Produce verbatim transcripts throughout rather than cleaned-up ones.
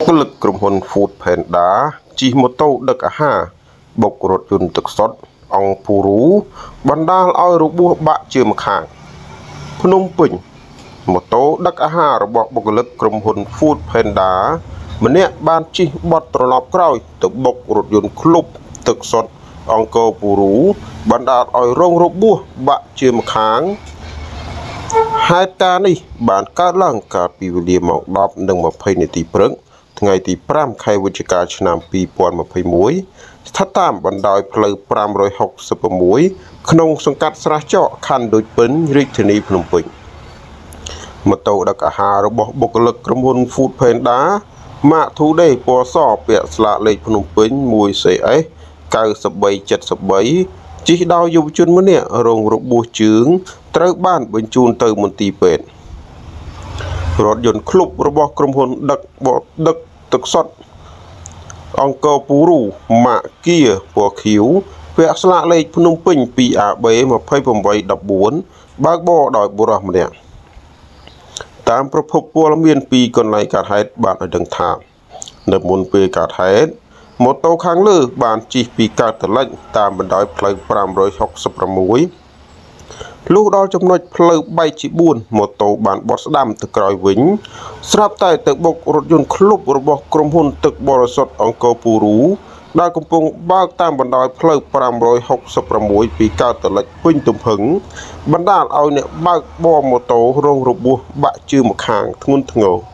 ពលិតក្រុមហ៊ុន Food Panda ជិះម៉ូតូដឹកអាហារបុករថយន្តទឹកសុទ្ធអង្គពូរូបណ្ដាលឲ្យរបួសបាក់ជើងម្ខាងភ្នំពេញម៉ូតូដឹកអាហាររបស់បុគ្គលិកក្រុមហ៊ុន Food Panda ម្នាក់បានជិះបត់ត្រឡប់ក្រោយទៅបុករថយន្តក្លុបទឹកសុទ្ធអង្គពូរូបណ្ដាលឲ្យរងរបួសបាក់ជើងម្ខាងហេតុការណ៍នេះបានកើតឡើងកាលពីវេលាម៉ោង ដប់ និង ម្ភៃ នាទីព្រឹកថ្ងៃទី ប្រាំ ខែវិច្ឆិកាឆ្នាំ ពីរពាន់ម្ភៃមួយស្ថិតតាមបណ្ដោយផ្លូវ ប្រាំរយហុកសិប៦ ក្នុងសង្កាត់ស្រះចកខណ្ឌដូចពេញរាជធានីភ្នំពេញម៉ូតូដឹកអាហាររបស់បុគ្គលិកក្រុមហ៊ុន Food Panda ម៉ាក Today ពណ៌សពាក់ស្លាកលេខភ្នំពេញ មួយ សេ អេស កៅបីចិតបីជិះដោយយុវជនម្នាក់រងរបួសជើងត្រូវបានបញ្ជូនទៅមន្ទីរពេទ្យរថយន្តក្លុបរបស់ក្រុមហ៊ុនដឹកបកដឹកទឹកសុទ្ធអង្គពូរូម៉ាក Kia ពណ៌ខៀវពាក់ស្លាកលេខភ្នំពេញ ពី អា បេ ម្ភៃប្រាំដប់បួនបើកបរដោយបុរសម្នាក់តាមប្រភពព័ត៌មានពីកន្លែងកើតហេតុបានឲ្យដឹងថានៅមុនពេលកើតហេតុម៉ូតូខាងលើបានជិះពីកើតទៅលិចតាមបណ្ដោយផ្លូវ ប្រាំរយហុកសិប៦ លុះដល់ចំណុចផ្លូវបែកជាបួនម៉ូតូបានបត់ស្ដាំទៅក្រោយវិញស្រាប់តែទៅបុករថយន្តក្លុបរបស់ក្រុមហ៊ុនទឹកបរិសុទ្ធអង្គពូរូដែលកំពុងបើកតាមបណ្ដោយផ្លូវ ប្រាំរយហុកសិប៦ ពីកើតទៅលិចពេញទំហឹងបណ្ដាលឲ្យអ្នកបើកបរម៉ូតូរងរបួសបាក់ជើងម្ខាងធ្ងន់ធ្ងរ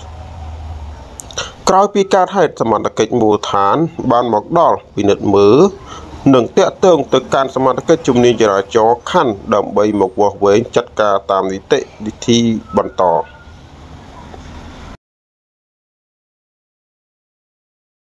ក្រោយពីកើតហេតុសមត្ថកិច្ចមូលដ្ឋានបានមកដល់ពិនិត្យមើលនិងតាក់ទងទៅកាន់សមត្ថកិច្ចជំនាញចរាចរណ៍ខណ្ឌដើម្បីមកវាស់វែងចាត់ការតាមនីតិវិធីបន្ត